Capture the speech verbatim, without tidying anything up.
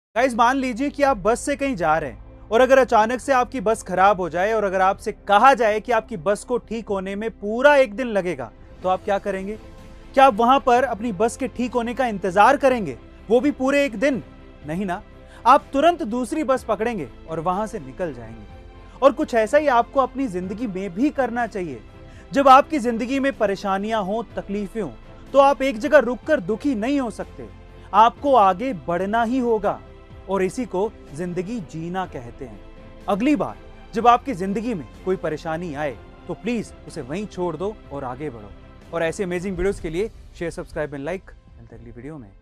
Guys मान लीजिए कि आप बस से कहीं जा रहे हैं और अगर अचानक से आपकी बस खराब हो जाए और अगर आपसे कहा जाए कि आपकी बस को ठीक होने में पूरा एक दिन लगेगा, तो आप क्या करेंगे? क्या आप वहां पर अपनी बस के ठीक होने का इंतजार करेंगे, वो भी पूरे एक दिन? नहीं ना, आप तुरंत दूसरी बस पकड़ेंगे और वहां से निकल जाएंगे। और कुछ ऐसा ही आपको अपनी जिंदगी में भी करना चाहिए। जब आपकी जिंदगी में परेशानियां हो, तकलीफें हो, तो आप एक जगह रुककर दुखी नहीं हो सकते। आपको आगे बढ़ना ही होगा और इसी को जिंदगी जीना कहते हैं। अगली बार जब आपकी जिंदगी में कोई परेशानी आए तो प्लीज उसे वहीं छोड़ दो और आगे बढ़ो। और ऐसे अमेजिंग वीडियोस के लिए शेयर, सब्सक्राइब एंड लाइक। मिलते हैं अगली वीडियो में।